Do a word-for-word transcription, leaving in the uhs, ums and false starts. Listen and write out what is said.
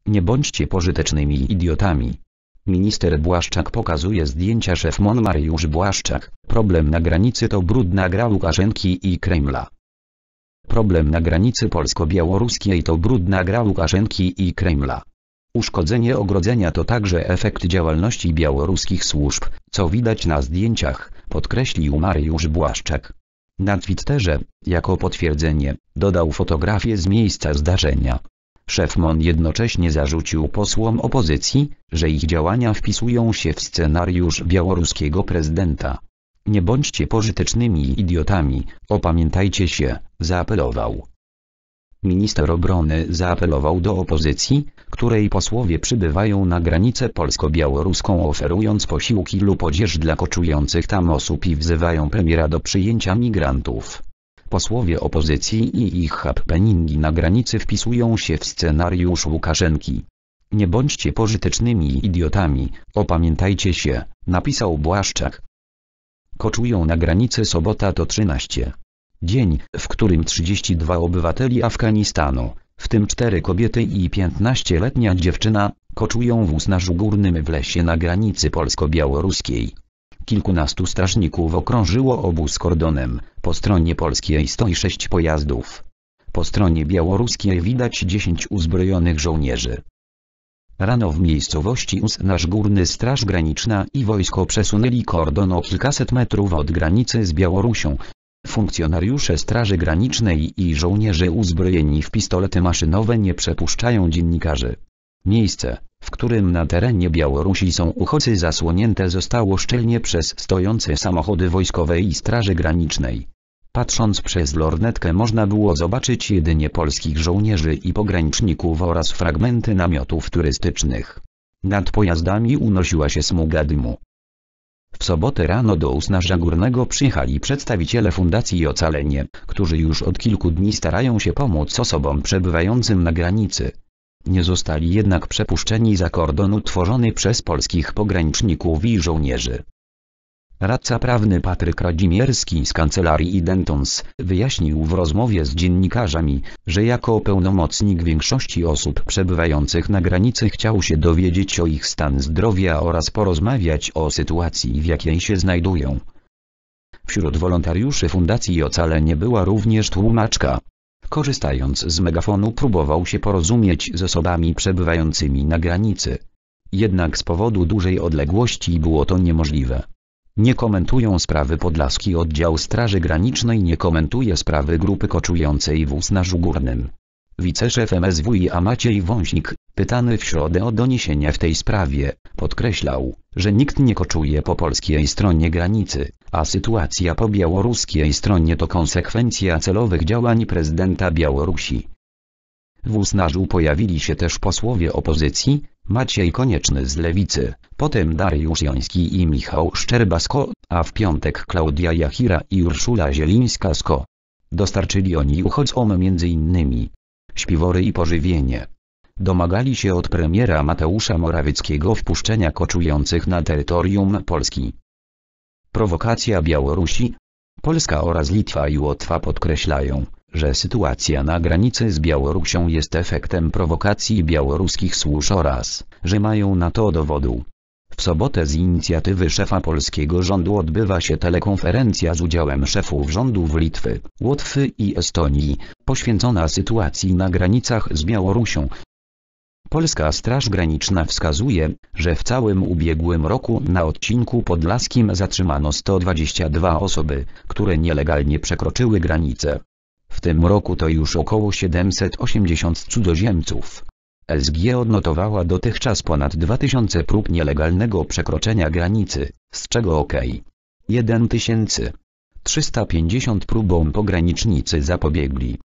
Nie bądźcie pożytecznymi idiotami. Minister Błaszczak pokazuje zdjęcia. Szef M O N Mariusz Błaszczak. Problem na granicy to brudna gra Łukaszenki i Kremla. Problem na granicy polsko-białoruskiej to brudna gra Łukaszenki i Kremla. Uszkodzenie ogrodzenia to także efekt działalności białoruskich służb, co widać na zdjęciach, podkreślił Mariusz Błaszczak. Na Twitterze, jako potwierdzenie, dodał fotografię z miejsca zdarzenia. Szef M O N jednocześnie zarzucił posłom opozycji, że ich działania wpisują się w scenariusz białoruskiego prezydenta. Nie bądźcie pożytecznymi idiotami, opamiętajcie się, zaapelował. Minister obrony zaapelował do opozycji, której posłowie przybywają na granicę polsko-białoruską, oferując posiłki lub odzież dla koczujących tam osób i wzywają premiera do przyjęcia migrantów. Posłowie opozycji i ich happeningi na granicy wpisują się w scenariusz Łukaszenki. Nie bądźcie pożytecznymi idiotami, opamiętajcie się, napisał Błaszczak. Koczują na granicy. Sobota to trzynaście. Dzień, w którym trzydziestu dwóch obywateli Afganistanu, w tym cztery kobiety i piętnastoletnia dziewczyna, koczują w Usnarzu Górnym w lesie na granicy polsko-białoruskiej. Kilkunastu strażników okrążyło obóz kordonem, po stronie polskiej stoi sześć pojazdów. Po stronie białoruskiej widać dziesięć uzbrojonych żołnierzy. Rano w miejscowości Usnarz Górny Straż Graniczna i wojsko przesunęli kordon o kilkaset metrów od granicy z Białorusią. Funkcjonariusze Straży Granicznej i żołnierze uzbrojeni w pistolety maszynowe nie przepuszczają dziennikarzy. Miejsce, w którym na terenie Białorusi są uchodźcy, zasłonięte zostało szczelnie przez stojące samochody wojskowe i Straży Granicznej. Patrząc przez lornetkę można było zobaczyć jedynie polskich żołnierzy i pograniczników oraz fragmenty namiotów turystycznych. Nad pojazdami unosiła się smuga dymu. W sobotę rano do Usnarza Górnego przyjechali przedstawiciele Fundacji Ocalenie, którzy już od kilku dni starają się pomóc osobom przebywającym na granicy. Nie zostali jednak przepuszczeni za kordon utworzony przez polskich pograniczników i żołnierzy. Radca prawny Patryk Radzimierski z kancelarii Dentons wyjaśnił w rozmowie z dziennikarzami, że jako pełnomocnik większości osób przebywających na granicy chciał się dowiedzieć o ich stan zdrowia oraz porozmawiać o sytuacji, w jakiej się znajdują. Wśród wolontariuszy Fundacji Ocalenie była również tłumaczka. Korzystając z megafonu próbował się porozumieć z osobami przebywającymi na granicy. Jednak z powodu dużej odległości było to niemożliwe. Nie komentują sprawy Podlaski. Oddział Straży Granicznej nie komentuje sprawy grupy koczującej w Usnarzu Górnym. Wiceszef M S W I A Maciej Wąsik, pytany w środę o doniesienia w tej sprawie, podkreślał, że nikt nie koczuje po polskiej stronie granicy, a sytuacja po białoruskiej stronie to konsekwencja celowych działań prezydenta Białorusi. W Usnarzu pojawili się też posłowie opozycji, Maciej Konieczny z Lewicy, potem Dariusz Joński i Michał Szczerba-Sko, a w piątek Klaudia Jachira i Urszula Zielińska-Sko. Dostarczyli oni uchodźcom między innymi śpiwory i pożywienie. Domagali się od premiera Mateusza Morawieckiego wpuszczenia koczujących na terytorium Polski. Prowokacja Białorusi. Polska oraz Litwa i Łotwa podkreślają, że sytuacja na granicy z Białorusią jest efektem prowokacji białoruskich służb oraz, że mają na to dowodu. W sobotę z inicjatywy szefa polskiego rządu odbywa się telekonferencja z udziałem szefów rządów Litwy, Łotwy i Estonii, poświęcona sytuacji na granicach z Białorusią. Polska Straż Graniczna wskazuje, że w całym ubiegłym roku na odcinku podlaskim zatrzymano sto dwadzieścia dwie osoby, które nielegalnie przekroczyły granicę. W tym roku to już około siedemset osiemdziesiąt cudzoziemców. S G odnotowała dotychczas ponad dwa tysiące prób nielegalnego przekroczenia granicy, z czego ok. jeden tysiąc trzysta pięćdziesiąt próbom pogranicznicy zapobiegli.